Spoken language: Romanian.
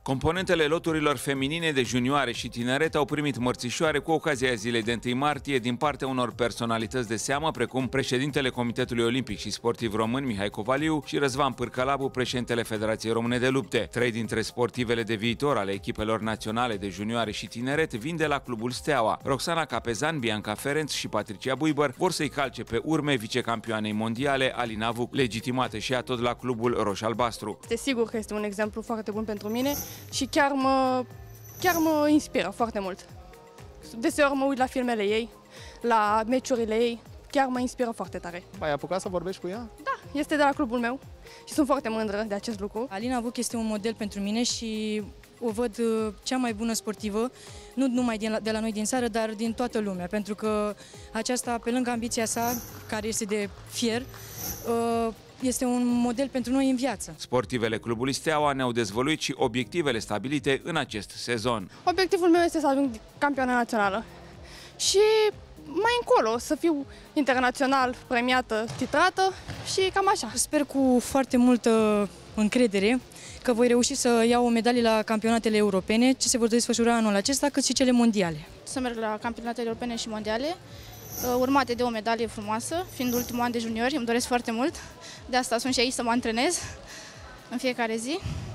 Componentele loturilor feminine de junioare și tineret au primit mărțișoare cu ocazia zilei de 1 martie din partea unor personalități de seamă, precum președintele Comitetului Olimpic și Sportiv Român Mihai Covaliu și Răzvan Pârcălabu, președintele Federației Române de Lupte. 3 dintre sportivele de viitor ale echipelor naționale de junioare și tineret vin de la clubul Steaua. Roxana Capezan, Bianca Ferenc și Patricia Buibăr vor să-i calce pe urme vicecampioanei mondiale Alina Vuc, legitimată și ea tot la clubul roș-albastru. Este sigur că este un exemplu foarte bun pentru mine și chiar mă inspiră foarte mult. Deseori mă uit la filmele ei, la meciurile ei, chiar mă inspiră foarte tare. Ai apucat să vorbești cu ea? Da, este de la clubul meu și sunt foarte mândră de acest lucru. Alina Vuc este un model pentru mine și o văd cea mai bună sportivă, nu numai de la noi din țară, dar din toată lumea, pentru că aceasta, pe lângă ambiția sa, care este de fier, este un model pentru noi în viață. Sportivele clubului Steaua ne-au dezvăluit și obiectivele stabilite în acest sezon. Obiectivul meu este să ajung campioană națională și mai încolo să fiu internațional premiată, titrată și cam așa. Sper cu foarte multă încredere că voi reuși să iau o medalie la campionatele europene, ce se vor desfășura anul acesta, cât și cele mondiale. Să merg la campionatele europene și mondiale, urmate de o medalie frumoasă, fiind ultimul an de juniori, îmi doresc foarte mult. De asta sunt și aici să mă antrenez în fiecare zi.